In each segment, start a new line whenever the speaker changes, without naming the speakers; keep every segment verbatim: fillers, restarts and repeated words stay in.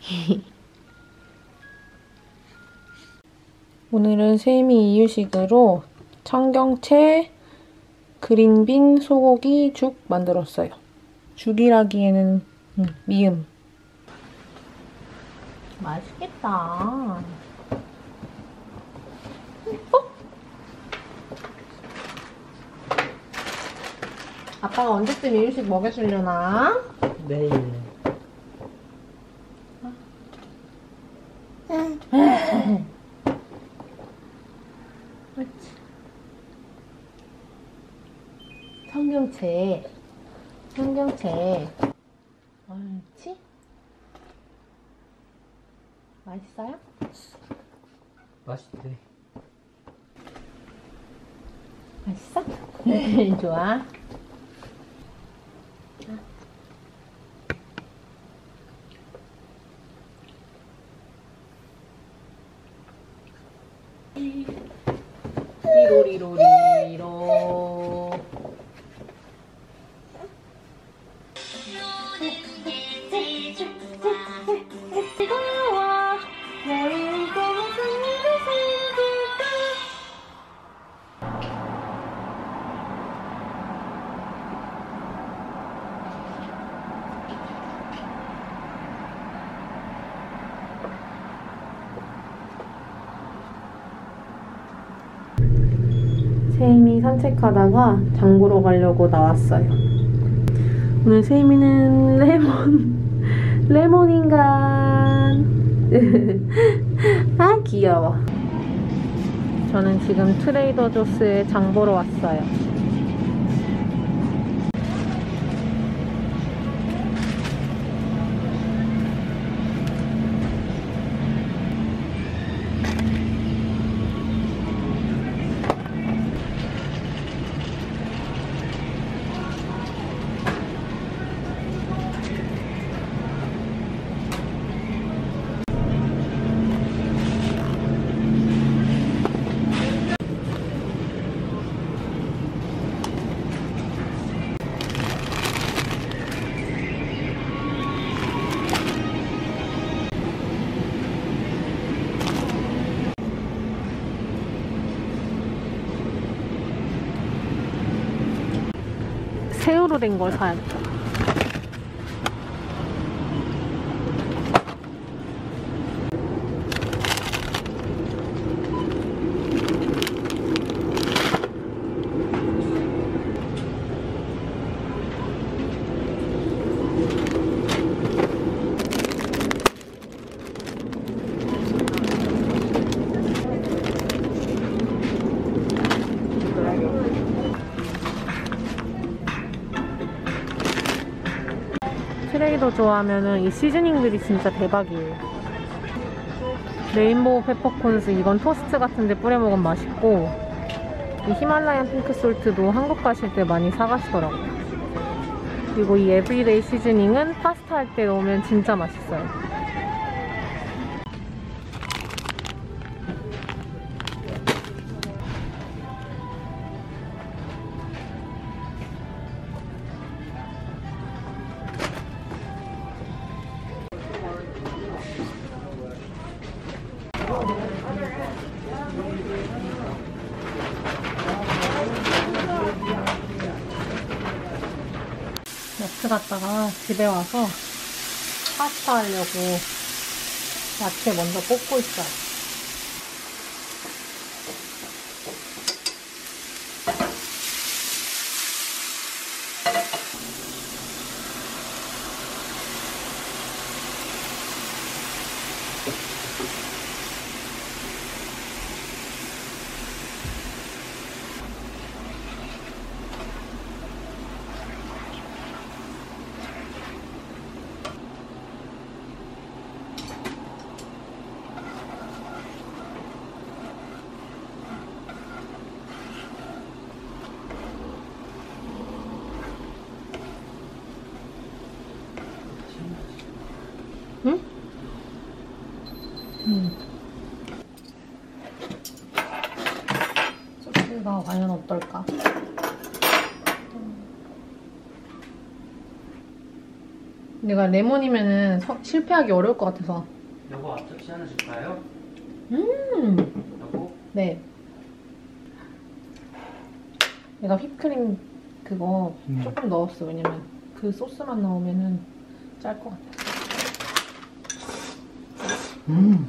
오늘은 세미 이유식으로 청경채, 그린빈 소고기 죽 만들었어요. 죽이라기에는 음, 미음. 맛있겠다. 어? 아빠가 언제쯤 이유식 먹여주려나?
내일.
청경채, 청경채. 옳지? 맛있어요?
맛있대.
맛있어? 좋아. 리로리로리로. 세임이 산책하다가 장 보러 가려고 나왔어요. 오늘 세임이는 레몬, 레몬 인간. 아 귀여워. 저는 지금 트레이더 조스에 장 보러 왔어요. 새우로 된 걸 사야겠다. 트레이더 좋아하면은 이 시즈닝들이 진짜 대박이에요. 레인보우 페퍼콘스 이건 토스트 같은데 뿌려 먹으면 맛있고, 이 히말라얀 핑크솔트도 한국 가실 때 많이 사가시더라고요. 그리고 이 에브리데이 시즈닝은 파스타 할 때 넣으면 진짜 맛있어요. 마트 갔다가 집에 와서 파스타 하려고 야채 먼저 볶고 있어요. 응? 응. 소스가 과연 어떨까? 음. 내가 레몬이면은 서, 실패하기 어려울 것 같아서.
여보 앞접시 하나 줄까요?
음.
여보?
네. 내가 휘프크림 그거
음.
조금 넣었어. 왜냐면 그 소스만 넣으면은 짤 것 같아.
음.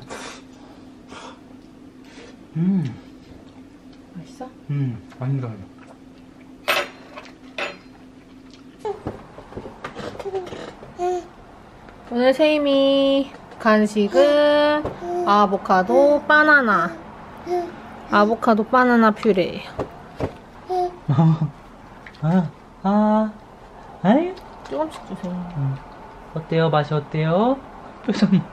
음.
맛있어?
음. 완전.
오늘 세임이 간식은 아보카도 바나나. 아보카도 바나나 퓨레예요.
아, 아, 아유.
조금씩 주세요.
음. 어때요? 맛이 어때요? 표정.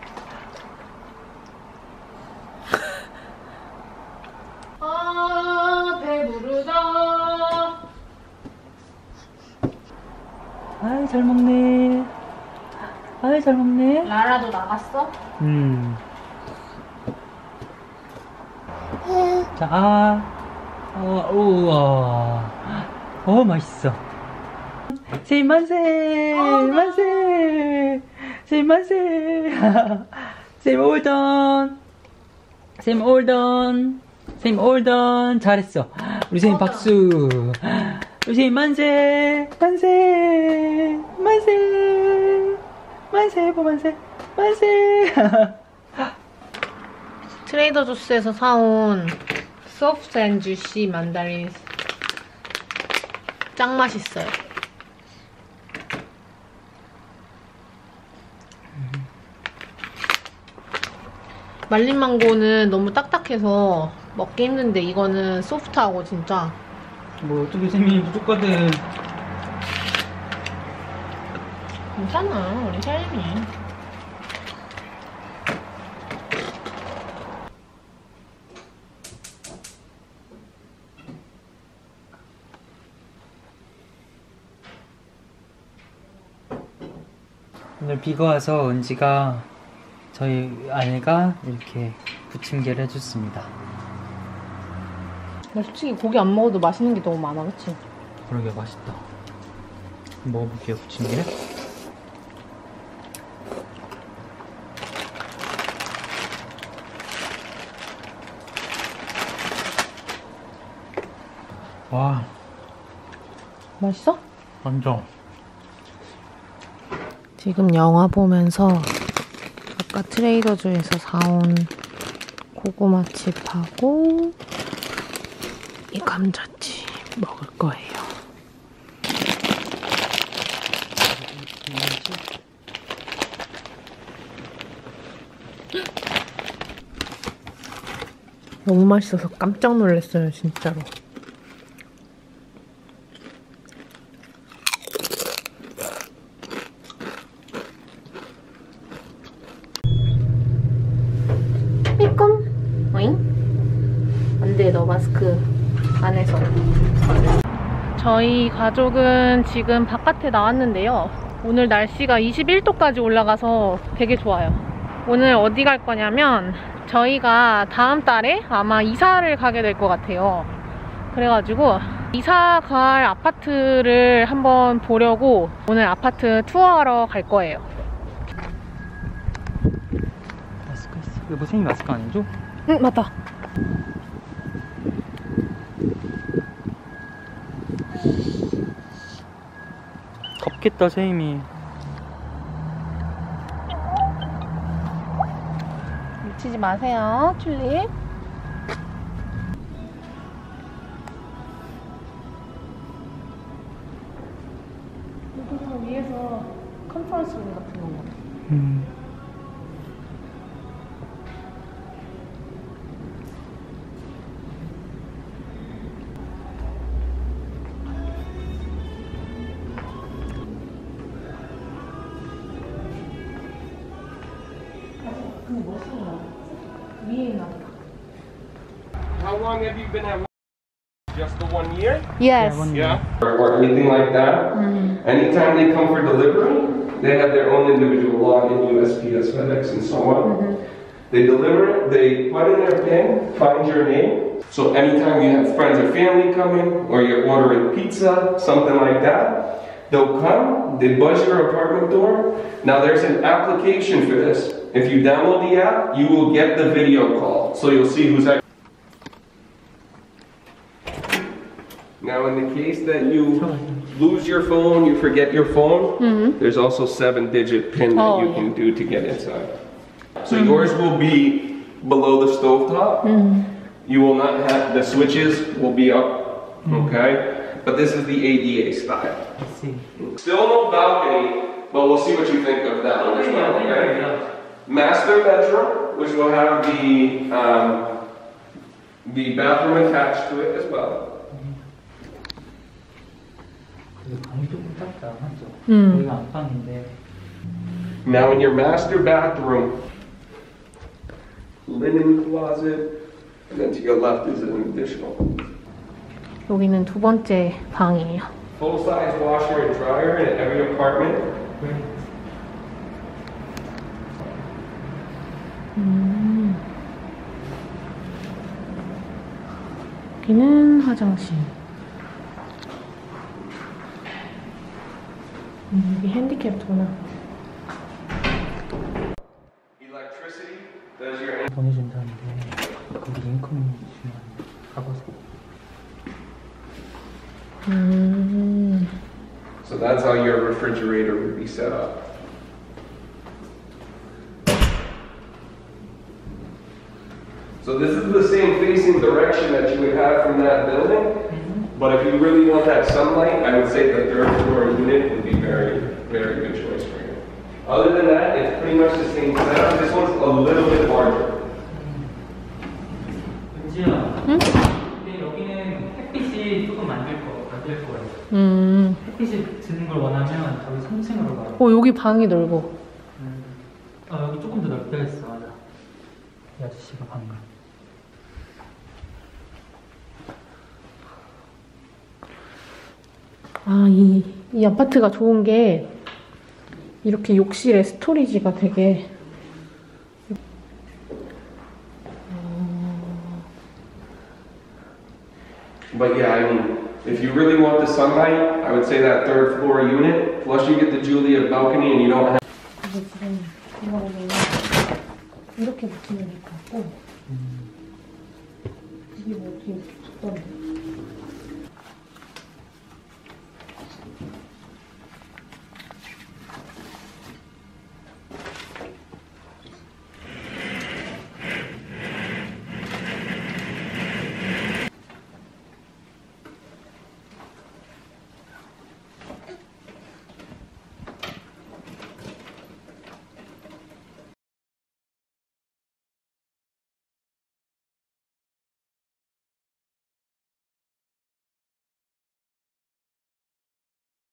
아, 배부르다.
아유, 잘 먹네. 아유, 잘 먹네.
라라도 나갔어?
음. 자, 아. 어, 우와. 어, 맛있어. 세임 만세! 만세! 세임 만세! 세임 올던! 세임 올던! 세임 올던! 잘했어. 우리 세임 박수! 우리 세임 만세! 만세! 만세! 만세! 뭐 만세! 만세!
트레이더 조스에서 사온 소프트 앤 주시 만다린 짱 맛있어요. 말린 망고는 너무 딱딱해서 먹기 힘든데 이거는 소프트하고 진짜.
뭐 어떻게 세임이 부족하든.
괜찮아, 우리 세임이.
오늘 비가 와서 은지가 저희 아내가 이렇게 부침개를 해줬습니다.
나 솔직히 고기 안 먹어도 맛있는 게 너무 많아, 그치?
그러게 맛있다. 먹어볼게요, 부침개. 와,
맛있어?
완전.
지금 영화 보면서 아까 트레이더조에서 사온 고구마칩하고 이 감자칩 먹을 거예요. 너무 맛있어서 깜짝 놀랐어요, 진짜로. 빼꼼! 오잉? 안 돼, 너 마스크 안에서. 저희 가족은 지금 바깥에 나왔는데요. 오늘 날씨가 이십일 도까지 올라가서 되게 좋아요. 오늘 어디 갈 거냐면 저희가 다음 달에 아마 이사를 가게 될 것 같아요. 그래가지고 이사 갈 아파트를 한번 보려고 오늘 아파트 투어하러 갈 거예요.
마스크 있어. 여보 세임이 마스크 안 해줘?
응, 맞다.
덥겠다 세임이.
놓치지 마세요, 튤립. 이거 위에서 컨퍼런스 룸 같은 거.
음.
근데 멋있어. 위에 있나 보다.
How long have you been at work? Just the one year?
Yes.
Yeah. Or, or anything like that?
Mm.
Anytime they come for delivery, they have their own individual login, U S P S, FedEx, and so on.
Mm-hmm.
They deliver it, they put in their pin, find your name. So anytime you have friends or family coming, or you're ordering pizza, something like that, They'll come, they buzz your apartment door. Now there's an application for this. If you download the app, you will get the video call. So you'll see who's actually. Now in the case that you lose your phone, you forget your phone,
Mm-hmm.
there's also seven digit pin that
Oh,
you
yeah.
can do to get inside. So yours will be below the stovetop.
Mm-hmm.
You will not have, the switches will be up, okay? But this is the A D A style.
I see.
Still no balcony, but we'll see what you think of that one as well, okay? Master bedroom, which will have the, um, the bathroom attached to it as well.
근데 방이 조금 작다, 맞죠?
음.
여기가 안방인데.
Now in your master bathroom, linen closet, and then to your left is an additional.
여기는 두 번째 방이에요.
Full-size washer and dryer in every apartment.
음. 여기는 화장실. 음, 여기 핸디캡구나.
Electricity, does your
보내준다는데 거기 인컴 주면 가보세요.
음.
So that's how your refrigerator would be set up. So this is the same facing direction that you would have from that building, but if you really want that sunlight, I would say the third floor unit would be very, very good choice for you. Other than that, it's pretty much the same setup. This one's a little bit larger.
은지야,
응?
근데 여기는 햇빛이 조금 안 될 거, 안 될 거예요.
음.
햇빛이 드는 걸 원하면 저기 삼 층으로 가요.
어, 여기 방이 넓어.
음. 아, 여기 조금 더 넓게 했어, 맞아. 이 아저씨가 방금.
아, 이, 이 아파트가 좋은 게 이렇게 욕실에 스토리지가 되게
But yeah, I mean, if you really want the sunlight, I would say that third floor unit. Plus, you get the Julia balcony, and you don't have.
이게 지금 이거를 이렇게 붙이면 될 것 같고 이게 뭐 어떻게 붙던데